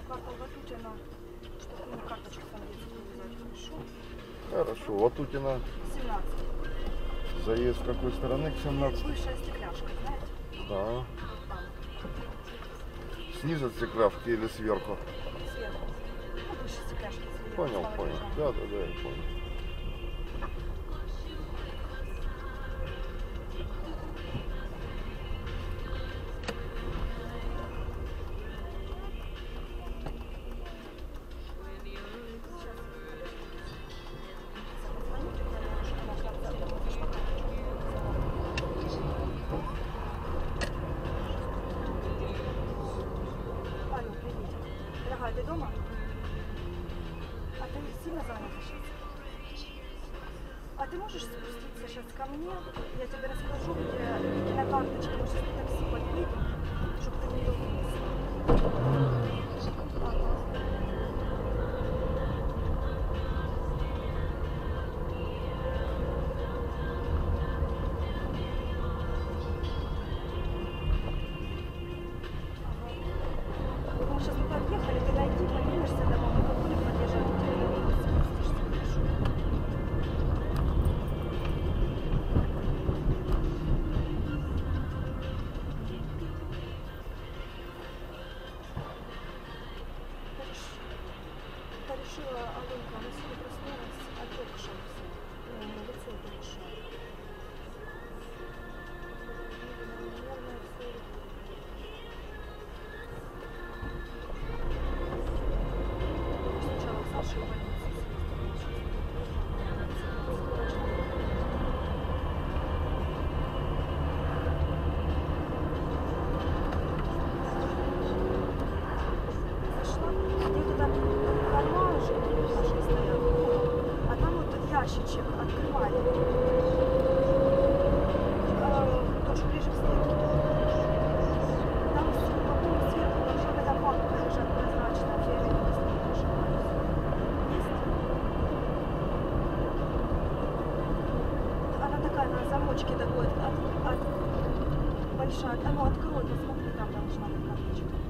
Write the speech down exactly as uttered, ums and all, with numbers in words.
квартал Ватутина, чтобы мне карточку там детскую взять, хорошо? Хорошо, Ватутина. семнадцать. Заезд с какой стороны к семнадцатой? Бывшая стекляшка, знаете? Да. Вот там. Снизу стекляшки или сверху? Сверху. Ну, бывшая стекляшка. Сверху. Понял, понял. Да, да, да, я понял. Дорогая, ты дома? А ты сильно занята сейчас? А ты можешь спуститься сейчас ко мне? Я тебе расскажу, где на карточке, мы сейчас на такси подъедем, чтобы ты мне ее вынесла. Ага. Мы сейчас мы подъехали, ты найди, поднимешься домой, мы будем подъезжать, ты спустишься, хорошо? Ты решила, Аленка, она сегодня проснулась, отекшая вся, на лице отекшая. Нервная все. Сначала Саша в больнице зашла, где-то там карман уже наши стоят, а там вот ящичек открывали. Тоже ближе к стенке. Там, по-моему, сверху должна быть папка лежать прозрачная, фиолетовая, если не ошибаюсь. Есть? Она такая на замочке такой, от, от, большая. А ну открой, посмотри, там должна быть карточка.